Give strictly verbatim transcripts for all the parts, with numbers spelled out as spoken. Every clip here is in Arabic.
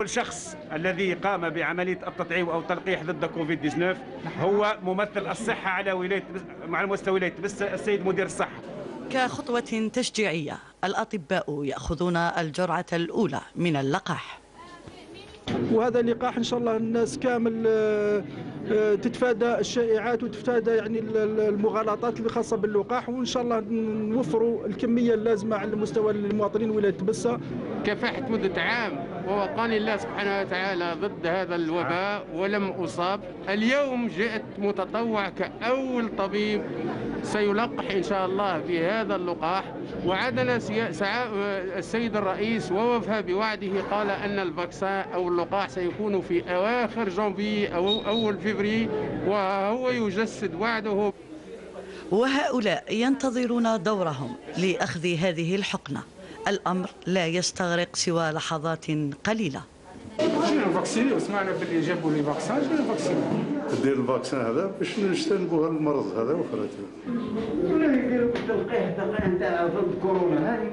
الشخص الذي قام بعملية التطعيم أو التلقيح ضد كوفيد تسعة عشر هو ممثل الصحة على ولاية على مستوى ولاية بسة، السيد مدير الصحة. كخطوة تشجيعية الأطباء يأخذون الجرعة الأولى من اللقاح، وهذا لقاح ان شاء الله الناس كامل تتفادى الشائعات وتتفادى يعني المغالطات اللي خاصه باللقاح، وان شاء الله نوفروا الكميه اللازمه على مستوى المواطنين ولايه بسة. كافحت مده عام ووقاني الله سبحانه وتعالى ضد هذا الوباء ولم اصاب. اليوم جئت متطوع كاول طبيب سيلقح ان شاء الله بهذا اللقاح، وعدنا السيد الرئيس ووفى بوعده، قال ان الفاكسان او اللقاح سيكون في اواخر جانفي او اول فبراير، وهو يجسد وعده. وهؤلاء ينتظرون دورهم لاخذ هذه الحقنه. الامر لا يستغرق سوى لحظات قليله. جينا نفاكسيني وسمعنا باللي جابوا لي فاكسان، جينا نفاكسيني. دير الفاكسان هذا باش نجتنبوا هذا المرض هذا وخرته. ولا يديروا التلقيح تلقيح نتاع ضد كورونا هذه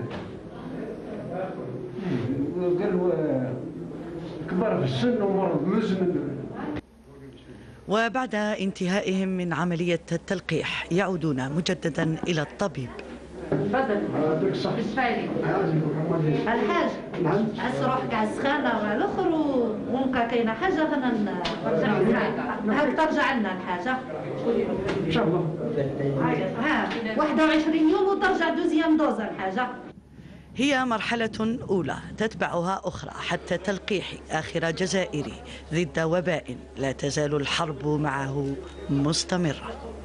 ما قالوا كبار في السن ومرض مزمن. وبعد انتهائهم من عملية التلقيح يعودون مجددا إلى الطبيب. تفضل. بالفعل. الحاج عس روحك على السخانة وعلى الآخر وممكن كاينة حاجة غنا هاك ترجع لنا الحاجة. إن شاء الله. ها واحد وعشرين يوم وترجع دوزيام دوز الحاجة. هي مرحلة أولى تتبعها أخرى حتى تلقيح آخر جزائري ضد وباء لا تزال الحرب معه مستمرة.